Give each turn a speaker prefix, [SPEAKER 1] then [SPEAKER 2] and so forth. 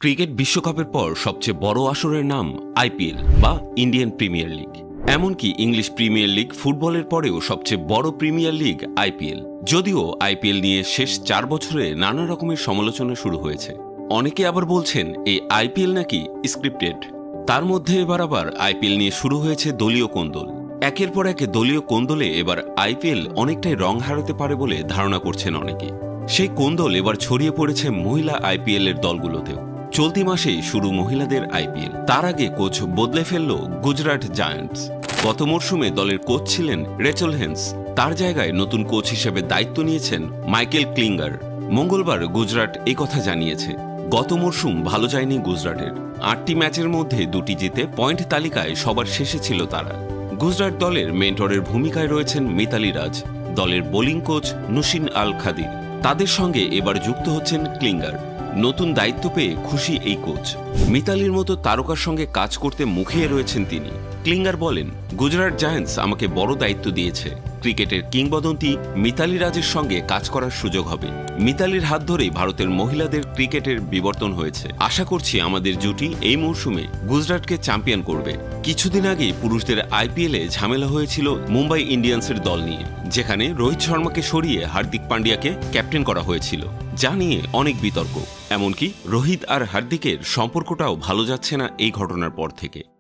[SPEAKER 1] Cricket বিশ্বকাপের পর সবচেয়ে বড় আসরের নাম আইপিএল বা ইন্ডিয়ান প্রিমিয়ার লিগ। এমনকি ইংলিশ প্রিমিয়ার লিগ ফুটবলের পরেও সবচেয়ে বড় প্রিমিয়ার লিগ আইপিএল। যদিও আইপিএল নিয়ে শেষ 4 বছরে নানা রকমের সমালোচনা শুরু হয়েছে। অনেকে আবার বলছেন এই আইপিএল নাকি স্ক্রিপ্টেড। তার মধ্যে এবার আবার আইপিএল নিয়ে শুরু হয়েছে দলীয় কোন্দল। একের পর এক দলীয় কোন্দলে এবার আইপিএল অনেকটাই রং হারাতে পারে বলে ধারণা করছেন অনেকে। সেই কোন্দল এবার ছড়িয়ে পড়েছে মহিলা আইপিএল এর দলগুলোতেও। চলতি মাসেই শুরু মহিলাদের আইপিএল। তার আগে কোচ বদলে ফেলল গুজরাট জায়ান্টস। গত মরশুমে দলের কোচ ছিলেন রেচেল হেন্স। তার জায়গায় নতুন কোচ হিসেবে দায়িত্ব নিয়েছেন মাইকেল ক্লিঙ্গার। মঙ্গলবার গুজরাট এই কথা জানিয়েছে। গত মরশুম ভালো যায়নি গুজরাটের। 8টি ম্যাচের মধ্যে 2টি জিতে পয়েন্ট তালিকায় সবার শেষে ছিল তারা। গুজরাট দলের মেন্টরের ভূমিকায় রয়েছেন মিতালি রাজ, দলের বোলিং কোচ নুসিন আল খাদির। তাদের সঙ্গে এবার যুক্ত হচ্ছেন ক্লিঙ্গার। নতুন দায়িত্ব পেয়ে খুশি এই কোচ। মিতালির মতো তারকার সঙ্গে কাজ করতে মুখিয়ে রয়েছেন তিনি। ক্লিঙ্গার বলেন, গুজরাট জায়ান্টস আমাকে বড় দায়িত্ব দিয়েছে। ক্রিকেটের কিংবদন্তি মিতালি রাজের সঙ্গে কাজ করার সুযোগ হবে। মিতালির হাত ধরেই ভারতের মহিলাদের ক্রিকেটের বিবর্তন হয়েছে। আশা করছি আমাদের জুটি এই মরশুমে গুজরাটকে চ্যাম্পিয়ন করবে। কিছুদিন আগেই পুরুষদের আইপিএলে ঝামেলা হয়েছিল মুম্বাই ইন্ডিয়ান্সের দল নিয়ে, যেখানে রোহিত শর্মাকে সরিয়ে হার্দিক পান্ডিয়াকে ক্যাপ্টেন করা হয়েছিল, যা নিয়ে অনেক বিতর্ক। এমনকি রোহিত আর হার্দিকের সম্পর্কটাও ভালো যাচ্ছে না এই ঘটনার পর থেকে।